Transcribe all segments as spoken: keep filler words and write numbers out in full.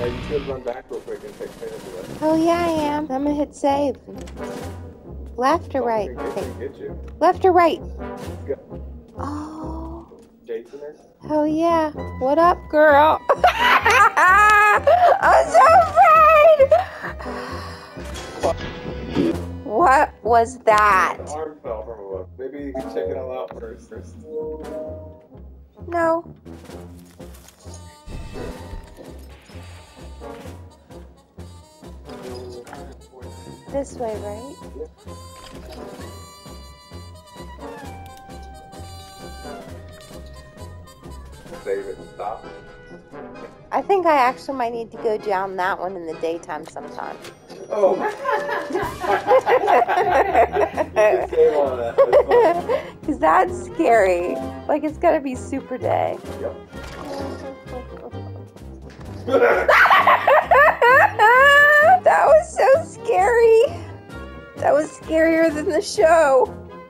Yeah, you should run back real quick and take care of it. Oh yeah, I am. I'm gonna hit save. Left or right? Get, get you. Left or right? Go. Oh. Jason is? Oh yeah. What up, girl? I'm so afraid. What was that? The arm fell from above. Maybe you can check it all out first. first. No. This way, right? Save it. Stop. I think I actually might need to go down that one in the daytime sometime. Oh. You can save all that. Because that's scary. Like, it's gotta be super day. Yep. That was so scary. That was scarier than the show.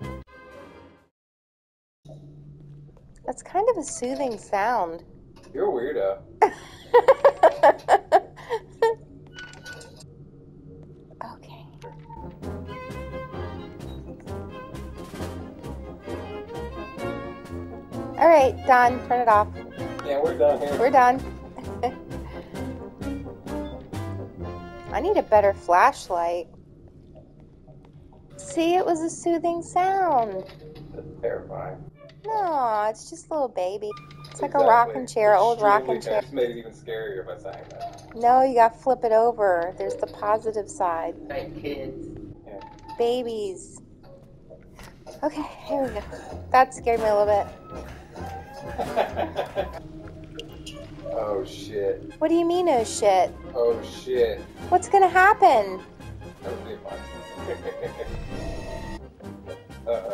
That's kind of a soothing sound. You're a weirdo. Okay. All right, done. Turn it off. Yeah, we're done here. We're done. I need a better flashlight. See, it was a soothing sound. That's terrifying. No, it's just a little baby. It's like Exactly. a rocking chair, old Extremely rocking chair. It's made it even scarier by saying that. No, you gotta flip it over. There's the positive side. Like kids. Yeah. Babies. Okay, here we go. That scared me a little bit. Oh shit. What do you mean, oh shit? Oh shit. What's gonna happen? That would be fun. Uh-oh.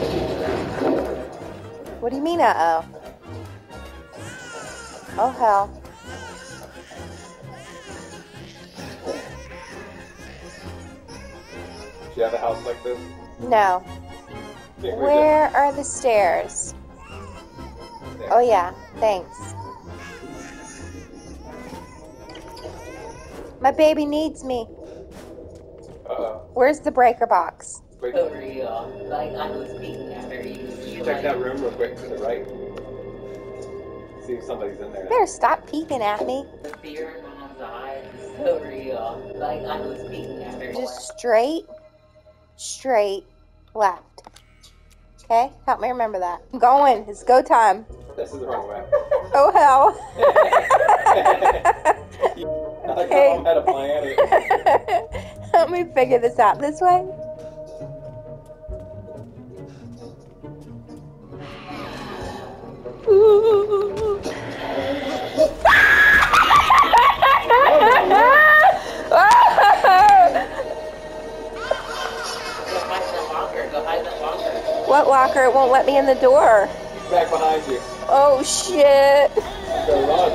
What do you mean, uh-oh? Oh, hell. Do you have a house like this? No. Yeah, we're Where are the stairs? There. Oh, yeah. Thanks. My baby needs me. Uh-oh. Where's the breaker box? Wait, So real. Like I was speaking after you. you check like, that room real quick to the right. See if somebody's in there. You better stop peeking at me. The fear in mom's eyes is so real. Like I was speaking after you. Just straight, straight, left. Okay? Help me remember that. I'm going. It's go time. This is the wrong way. Oh, hell. I like how Mom had a plan. Help me figure this out. This way? Ooh. What locker? It won't let me in the door. He's back behind you. Oh, shit. Go run.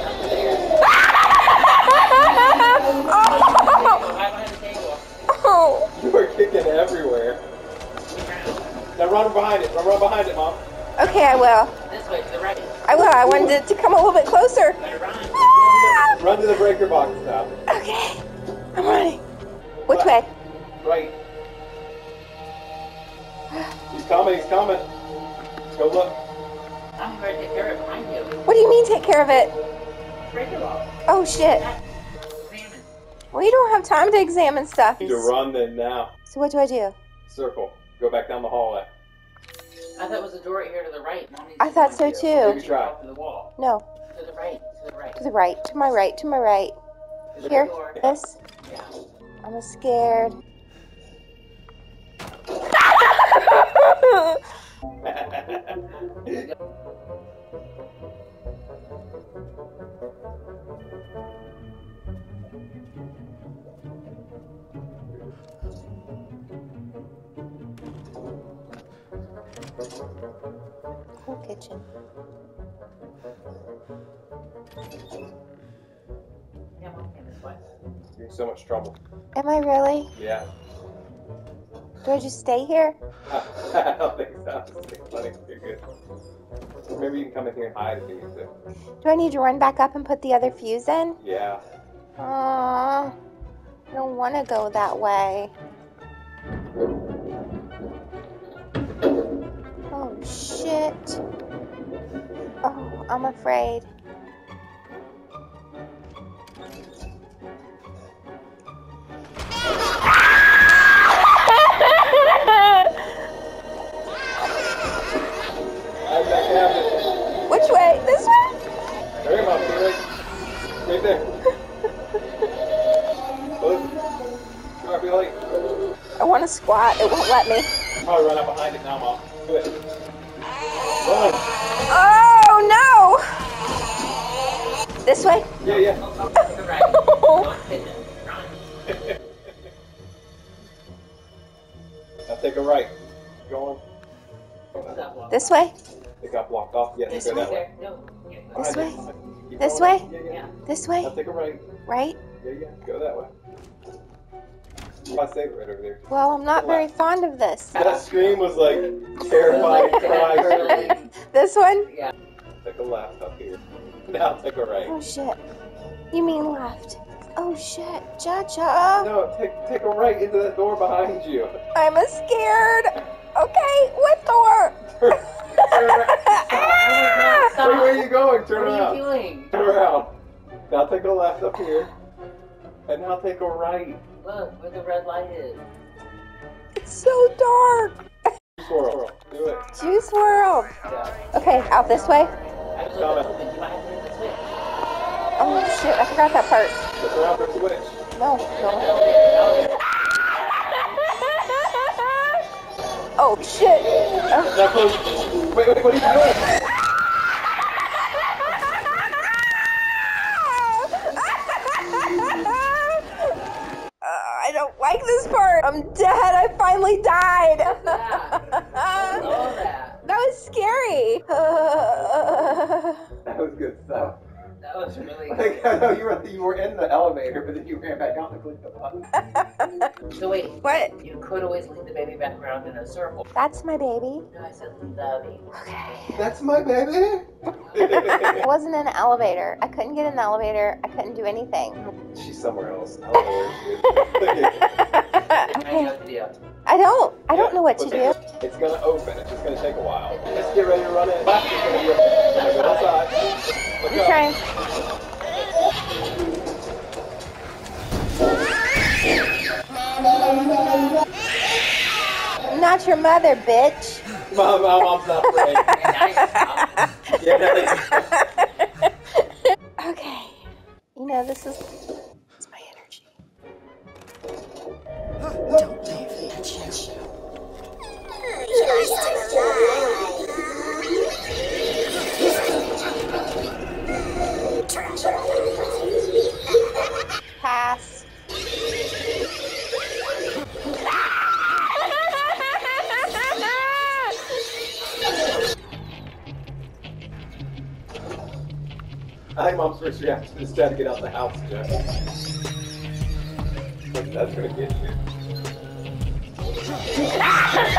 Oh. You are kicking everywhere. Now run behind it. Run behind it, Mom. Okay, I will. This way to the right. I will. I wanted it to come a little bit closer. Better run. Ah! Run to the breaker box now. Okay. I'm running. Which way? Right. He's coming. He's coming. Go look. I'm ready to take care of it behind you. What do you mean take care of it? Break it off. Oh, shit. Examine. Well, you don't have time to examine stuff. You need to run then now. So what do I do? Circle. Go back down the hallway. I thought it was a door right here to the right. Mom needs I to thought find so you. too. Maybe try. To the wall. No. To the right. To the right. To the right. To my right. To my right. To the Here. door. This. Yeah. I'm scared. Cool kitchen. Yeah, Mom came this way. You're in so much trouble. Am I really? Yeah. Do I just stay here? I don't think so. I think you're good. Maybe you can come in here and hide if you need to. Do I need to run back up and put the other fuse in? Yeah. Aww. I don't want to go that way. Oh, shit. Oh, I'm afraid. Which way? This way? There you go, right, right there. You might be late. I want to squat. It won't let me. Probably run up behind it now, Mom. Do it. Run. Oh, no! This way? Yeah, yeah. Now take a right. Go on. This way? It got blocked off. Yeah, This go way? that way. This way? Keep This going. way? Yeah, yeah. This way? Now take a right. Right? Yeah, yeah. Go that way. I'll save it right over there. Well, I'm not very fond of this. That scream was like terrifying cry. This one? Yeah. Take a left up here. Now take a right. Oh, shit. You mean left. Oh, shit. Cha-cha. No, take take a right into that door behind you. I'm a scared. Okay, what door? Turn around. Stop. Wait, where are you going? Turn What around. are you doing? Turn around. Now take a left up here. And now take a right. Look, where the red light is. It's so dark. Swirl. Do it. Juice World. Yeah. Okay, out this way. Actually, Coming. open. You might have to hit the switch. Oh, shit. I forgot that part. Look around the switch. No, no. Elevator, Oh, shit. Oh. Now close. Wait, wait, what are you doing? I don't like this part. I'm dead. I finally died. Yeah. All that. That was scary. That was good stuff. That was really good. Like, I know you were you were in the elevator, but then you ran back out and clicked the button. So wait, What? you could always lead the baby back around in a circle. That's my baby. No, I said lead the baby. Okay. That's my baby. I wasn't in an elevator. I couldn't get in the elevator. I couldn't do anything. She's somewhere else. I don't know where she is. I know the deal. I don't. I don't know what to do. It's gonna open. It's just gonna take a while. Just get ready to run in. Back. You're gonna go, go outside. Look I'm up. trying. I'm not your mother, bitch. Mom, my mom's not afraid. Yeah, now you Okay. You know, this is, it's my energy. Don't leave me, bitch. Pass. I think mom's first reaction is trying to get out the house, Jeff. That's gonna get you.